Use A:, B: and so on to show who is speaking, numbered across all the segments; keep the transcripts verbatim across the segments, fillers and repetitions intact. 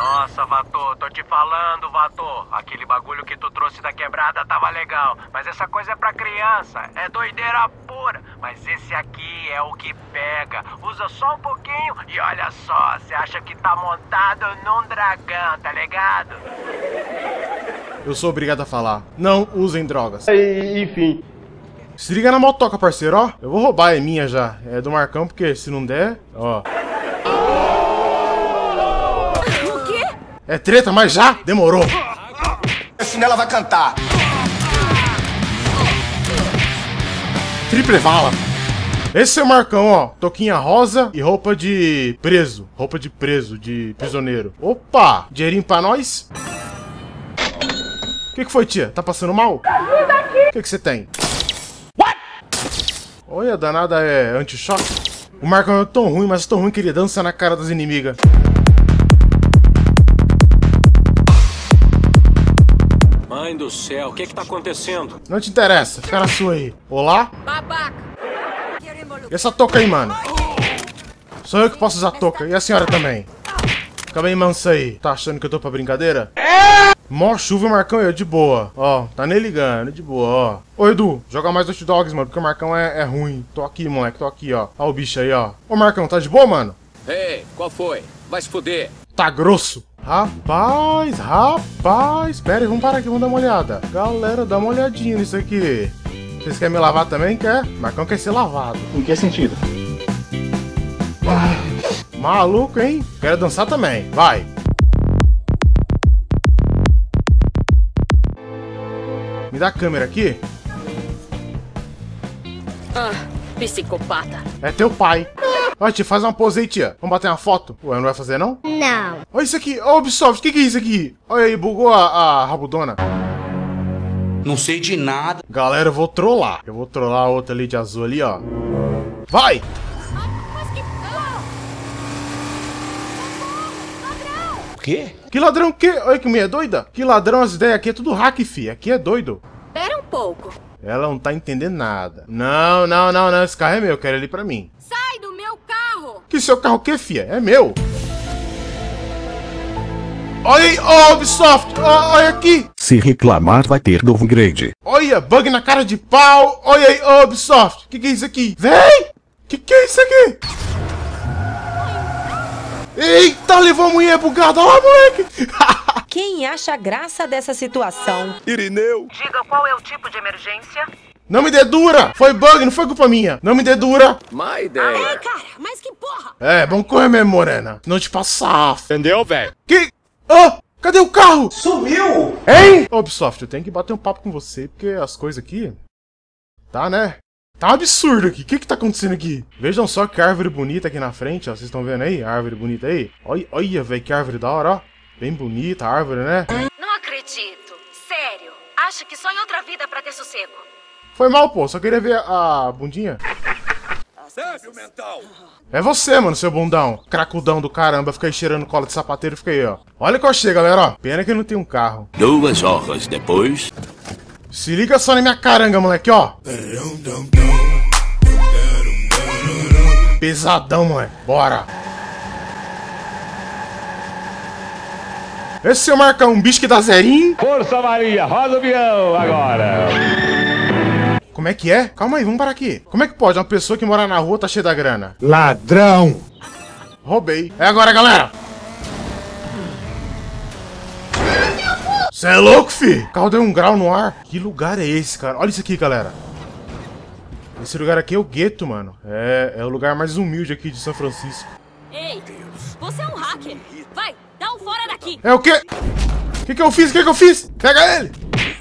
A: Nossa, Vator, tô te falando, Vator. Aquele bagulho que tu trouxe da quebrada tava legal. Mas essa coisa é pra criança, é doideira pura. Mas esse aqui é o que pega. Usa só um pouquinho e olha só, você acha que tá montado num dragão, tá ligado?
B: Eu sou obrigado a falar. Não usem drogas.
C: Enfim.
B: Se liga na motoca, parceiro, ó. Eu vou roubar, é minha já. É do Marcão, porque se não der, ó.
D: O quê?
B: É treta, mas já demorou.
C: Assim ela vai cantar.
B: Triple vala. Esse é o Marcão, ó. Toquinha rosa e roupa de preso. Roupa de preso, de prisioneiro. Opa! Dinheirinho pra nós. O que, que foi, tia? Tá passando mal? O que, que você tem? Olha, a danada é anti-choque. O Marcão é tão ruim, mas tão ruim que ele dança na cara das inimigas.
E: Mãe do céu, o que que tá acontecendo?
B: Não te interessa, fica na sua aí. Olá?
D: Babaca.
B: E essa touca aí, mano? Sou eu que posso usar touca, e a senhora também. Fica bem mansa aí. Tá achando que eu tô pra brincadeira? Mó chuva, Marcão, eu de boa. Ó, tá nem ligando, de boa, ó. Ô, Edu, joga mais hot dogs, mano, porque o Marcão é, é ruim. Tô aqui, moleque, tô aqui, ó. Ó o bicho aí, ó. Ô, Marcão, tá de boa, mano?
E: Ei, qual foi? Vai se fuder.
B: Tá grosso. Rapaz, rapaz. Pera aí, vamos parar aqui, vamos dar uma olhada. Galera, dá uma olhadinha nisso aqui. Vocês querem me lavar também? Quer? Marcão quer ser lavado.
C: Em que sentido?
B: Maluco, hein? Quero dançar também. Vai. Me dá a câmera aqui.
D: Ah, psicopata.
B: É teu pai. Ó, tia, faz uma pose aí, tia. Vamos bater uma foto? Ué, não vai fazer, não?
D: Não.
B: Olha isso aqui. Ó, Ubisoft, o que, que é isso aqui? Olha aí, bugou a, a rabudona.
F: Não sei de nada.
B: Galera, eu vou trollar. Eu vou trollar a outra ali de azul ali, ó. Vai!
F: O quê?
B: Que ladrão o quê? Olha que mulher doida. Que ladrão, as ideias aqui é tudo hack, fi. Aqui é doido.
D: Espera um pouco.
B: Ela não tá entendendo nada. Não, não, não, não. Esse carro é meu. Eu quero ele pra mim.
D: Sai do meu carro.
B: Que seu carro o quê, fia? É meu. Olha aí, ó, Ubisoft. Ó, olha aqui.
G: Se reclamar vai ter downgrade.
B: Olha, bug na cara de pau. Olha aí, ó, Ubisoft. Que que é isso aqui? Vem! Que que é isso aqui? Eita, levou a mulher bugada. Olha lá, moleque.
H: Quem acha graça dessa situação?
G: Irineu.
A: Diga qual é o tipo de emergência?
B: Não me dê dura. Foi bug, não foi culpa minha. Não me dê dura.
E: Má ideia.
D: Ei, cara, mas que porra.
B: É, vamos correr mesmo, morena. Não te passar.
G: Entendeu, velho?
B: Que... Ah, cadê o carro?
C: Sumiu!
B: Hein? Ô, Ubisoft, eu tenho que bater um papo com você, porque as coisas aqui... Tá, né? Tá um absurdo aqui. O que que tá acontecendo aqui? Vejam só que árvore bonita aqui na frente, ó. Vocês estão vendo aí? A árvore bonita aí? Olha, olha, velho, que árvore da hora, ó. Bem bonita a árvore, né?
D: Não acredito. Sério. Acho que só em outra vida pra ter sossego.
B: Foi mal, pô. Só queria ver a, a bundinha.
E: Débil mental.
B: É você, mano, seu bundão. Cracudão do caramba. Fica aí cheirando cola de sapateiro. Fica aí, ó. Olha que eu achei, galera, ó. Pena que eu não tenho um carro.
F: Duas horas depois.
B: Se liga só na minha caranga, moleque, ó. Pesadão, moleque. Bora. Esse é o Marcão, um bicho que dá zerinho.
C: Força Maria, roda o avião agora.
B: Como é que é? Calma aí, vamos parar aqui. Como é que pode uma pessoa que mora na rua tá cheia da grana?
G: Ladrão.
B: Roubei. É agora, galera. Cê é louco, fi? O carro deu um grau no ar. Que lugar é esse, cara? Olha isso aqui, galera. Esse lugar aqui é o gueto, mano. É, é o lugar mais humilde aqui de São Francisco.
D: Ei, você é um hacker. Vai, dá um fora daqui.
B: É o quê? O que que eu fiz? O que que eu fiz? Pega ele!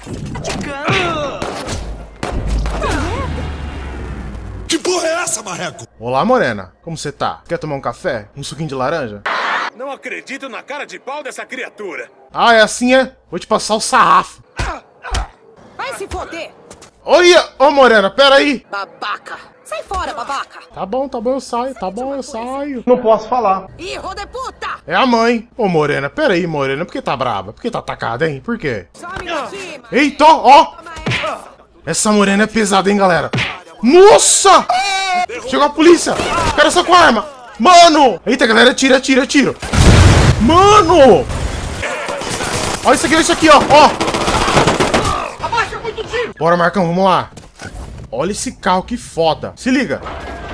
G: Que porra é essa, marreco?
B: Olá, morena. Como você tá? Quer tomar um café? Um suquinho de laranja?
E: Não acredito na cara de pau dessa criatura.
B: Ah, é assim, é? Vou te passar o sarrafo.
D: Vai se foder.
B: Olha! Ô, morena, pera aí.
D: Babaca. Sai fora, babaca.
B: Tá bom, tá bom, eu saio. Tá bom, eu saio.
C: Não posso falar.
D: Hijo de puta.
B: É a mãe. Ô, morena, pera aí, morena. Por que tá brava? Por que tá atacada, hein? Por quê?
D: Some de cima.
B: Eita, ó! Essa morena é pesada, hein, galera? Nossa! Chegou a polícia! O cara só com arma! Mano! Eita, galera, tira, tira, tira! Mano! Olha isso aqui, olha isso aqui, ó. Ó. Abaixa muito tiro. Bora, Marcão, vamos lá. Olha esse carro, que foda. Se liga.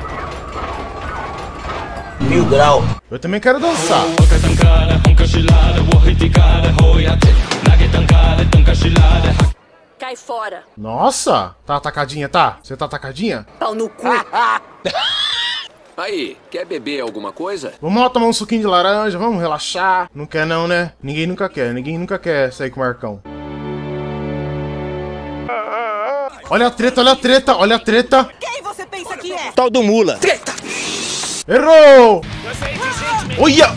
F: Mil grau.
B: Eu também quero dançar.
D: Cai fora.
B: Nossa, tá atacadinha, tá? Você tá atacadinha?
D: Pau no cu.
E: Aí, quer beber alguma coisa?
B: Vamos lá tomar um suquinho de laranja, vamos relaxar. Não quer não, né? Ninguém nunca quer, ninguém nunca quer sair com o Marcão. Olha a treta, olha a treta, olha a treta.
H: Quem você pensa que é?
F: Tal do mula.
H: Treta!
B: Errou! Olha!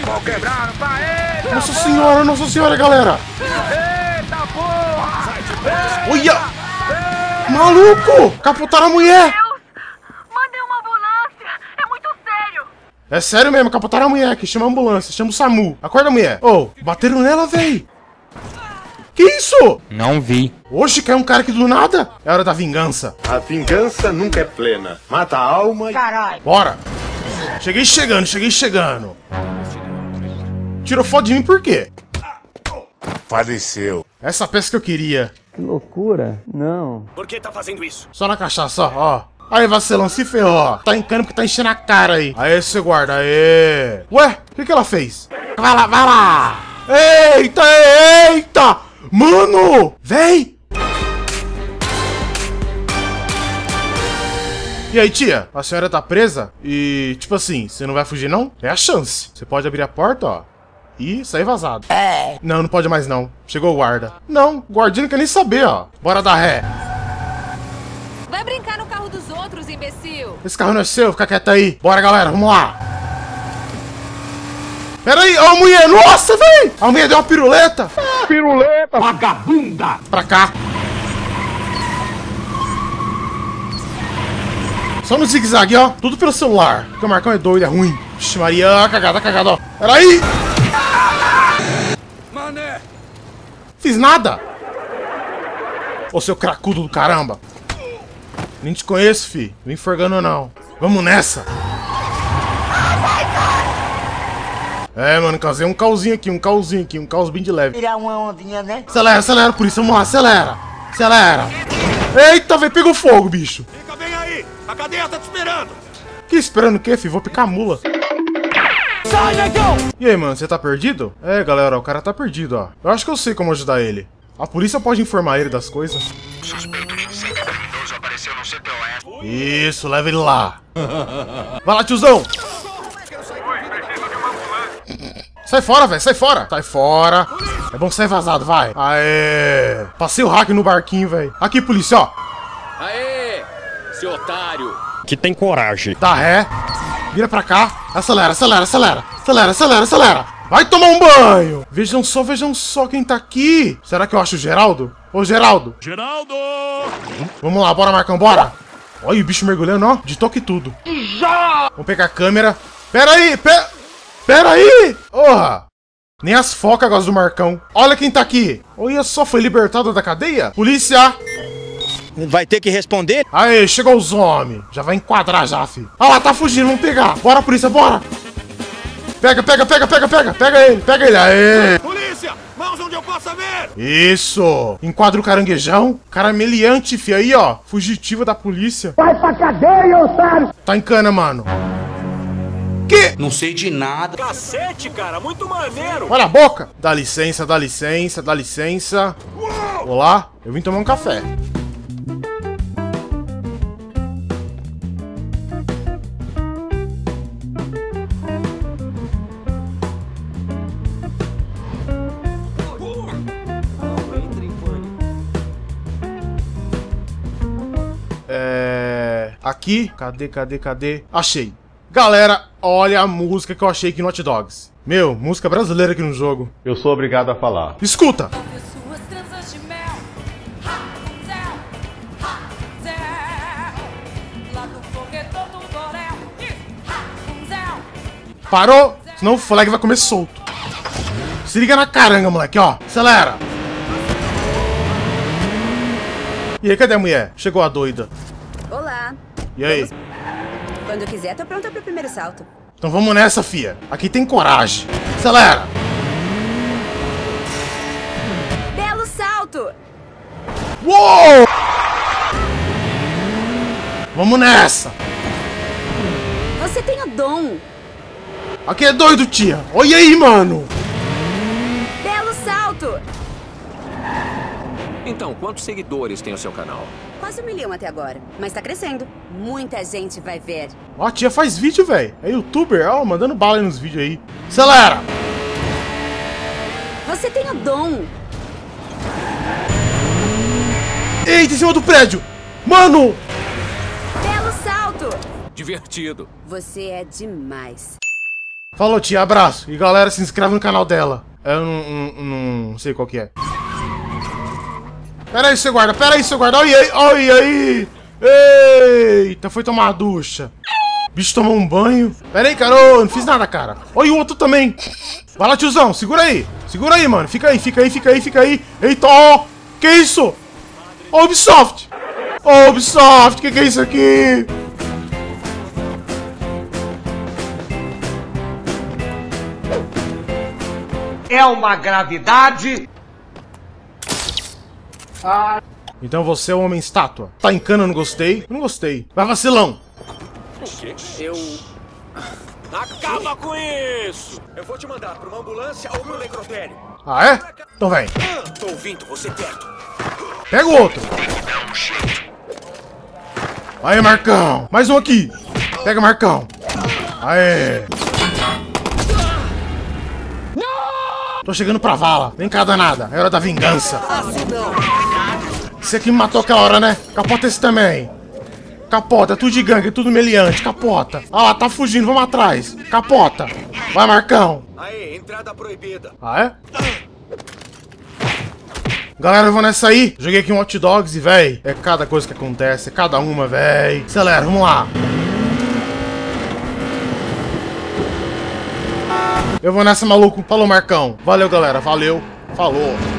B: Nossa senhora, nossa senhora, galera!
A: Eita porra!
B: Olha! Maluco! Capotaram a mulher!
D: Mandei uma ambulância. É muito sério.
B: É sério mesmo, capotaram a mulher aqui. Chama a ambulância, chama o SAMU. Acorda, mulher. Ô, oh, bateram nela, véi. Que isso?
F: Não vi.
B: Oxe, caiu um cara aqui do nada. É hora da vingança.
G: A vingança nunca é plena. Mata a alma e...
H: Caralho!
B: Bora. Cheguei chegando, cheguei chegando. Tirou foto de mim por quê?
G: Faleceu.
B: Essa peça que eu queria.
I: Que loucura. Não.
E: Por que tá fazendo isso?
B: Só na cachaça, ó. ó. Aí, vacilão, se ferrou, ó. Tá em cana porque tá enchendo a cara aí. Aí, você guarda, aê. Ué, o que que ela fez? Vai lá, vai lá. Eita, eita. Mano, véi. E aí, tia? A senhora tá presa? E, tipo assim, você não vai fugir, não? É a chance. Você pode abrir a porta, ó. E sair vazado.
H: É.
B: Não, não pode mais não. Chegou o guarda. Não, o guardinha não quer nem saber, ó. Bora dar ré.
D: Vai brincar no carro dos outros, imbecil.
B: Esse carro não é seu, fica quieto aí. Bora, galera, vamos lá. Pera aí, ó a mulher. Nossa, véi. A mulher deu uma piruleta.
C: Piruleta, vagabunda!
B: Pra cá. Só no zigue-zague, ó. Tudo pelo celular. Porque o Marcão é doido, é ruim. Vixe, Maria, cagada, cagada, ó. Pera aí.
E: Mané!
B: Fiz nada. Ô, seu cracudo do caramba. Nem te conheço, fi. Não enforgando, não. Vamos nessa. É, mano, causei um cauzinho aqui, um cauzinho aqui, um caos bem de leve.
H: Tirar uma ondinha, né?
B: Acelera, acelera, por isso, vamos lá, acelera. Acelera. Eita, velho, pegou fogo, bicho.
E: Fica bem aí! A cadeia tá te esperando!
B: Que esperando o quê, fi? Vou picar a mula.
H: Sai, negão!
B: E aí, mano, você tá perdido? É, galera, o cara tá perdido, ó. Eu acho que eu sei como ajudar ele. A polícia pode informar ele das coisas.
A: O suspeito de incêndio criminoso apareceu no C T O S.
B: Isso, leva ele lá. Vai lá, tiozão. Sai fora, velho, sai fora. Sai fora. É bom sair vazado, vai. Aê. Passei o hack no barquinho, velho. Aqui, polícia, ó.
E: Aê! Seu otário!
C: Que tem coragem.
B: Dá ré. Vira pra cá. Acelera, acelera, acelera. Acelera, acelera, acelera. Vai tomar um banho. Vejam só, vejam só quem tá aqui. Será que eu acho o Geraldo? Ô, Geraldo.
C: Geraldo!
B: Vamos lá, bora, Marcão, bora. Olha o bicho mergulhando, ó. De toque e tudo. Vamos pegar a câmera. Pera aí, pera... Pera aí. Porra. Nem as focas gostam do Marcão. Olha quem tá aqui. Olha só, foi libertado da cadeia? Polícia.
F: Vai ter que responder?
B: Aê, chegou os homens. Já vai enquadrar já, filho. Ah lá, tá fugindo, vamos pegar. Bora, polícia, bora. Pega, pega, pega, pega, pega. Pega ele, pega ele. Aê.
E: Polícia! Mãos onde eu possa ver!
B: Isso. Enquadra o caranguejão. Carameliante, fi. Aí, ó. Fugitiva da polícia.
H: Vai pra cadeia, otário!
B: Tá em cana, mano. Que?
F: Não sei de nada.
E: Cacete, cara! Muito maneiro!
B: Olha a boca. Dá licença, dá licença, dá licença. Olá, eu vim tomar um café. É... Aqui, cadê, cadê, cadê? Achei. Galera, olha a música que eu achei aqui no Hot Dogs. Meu, música brasileira aqui no jogo.
C: Eu sou obrigado a falar.
B: Escuta! Parou? Senão o flag vai comer solto. Se liga na caranga, moleque, ó. Acelera! E aí, cadê a mulher? Chegou a doida.
J: Olá.
B: E aí?
J: Vamos... Quando quiser, tô pronta pro primeiro salto.
B: Então vamos nessa, fia. Aqui tem coragem. Acelera.
D: Belo salto.
B: Uou! Vamos nessa.
D: Você tem o dom.
B: Aqui é doido, tia. Olha aí, mano.
D: Belo salto.
E: Então, quantos seguidores tem o seu canal?
D: Quase um milhão até agora, mas tá crescendo. Muita gente vai ver.
B: Ó, a tia faz vídeo, velho. É youtuber, ó, mandando bala aí nos vídeos aí. Acelera.
D: Você tem o dom.
B: Eita, em cima do prédio. Mano.
D: Belo salto.
E: Divertido.
D: Você é demais.
B: Falou, tia, abraço. E galera, se inscreve no canal dela. Eu não, não, não sei qual que é. Pera aí, seu guarda, pera aí, seu guarda. Olha aí, olha aí. Eita, foi tomar uma ducha. O bicho tomou um banho. Pera aí, cara, ô, não fiz nada, cara. Olha o outro também. Vai lá, tiozão, segura aí. Segura aí, mano. Fica aí, fica aí, fica aí, fica aí. Eita, ó. Que isso? Ó, Ubisoft. Ó, Ubisoft, que que é isso aqui?
J: É uma gravidade.
B: Ah. Então você é o homem estátua. Tá em cana, eu não gostei. Eu não gostei. Vai, vacilão.
E: O quê? Eu... Acaba com isso! Eu vou te mandar pra uma ambulância ou pro necrotério.
B: Ah, é? Então vem.
E: Tô ouvindo você perto.
B: Pega o outro. Aí, Marcão. Mais um aqui. Pega, Marcão. Aê. Tô chegando pra vala. Vem cá, danada. É hora da vingança. Esse aqui me matou aquela hora, né? Capota esse também. Capota, é tudo de gangue, é tudo meliante. Capota. Ah lá, tá fugindo, vamos atrás. Capota. Vai, Marcão.
E: Aê, entrada proibida.
B: Ah, é? Galera, eu vou nessa aí. Joguei aqui um Hot Dogs e, véi, é cada coisa que acontece. É cada uma, véi. Acelera, vamos lá. Eu vou nessa, maluco. Falou, Marcão. Valeu, galera. Valeu. Falou.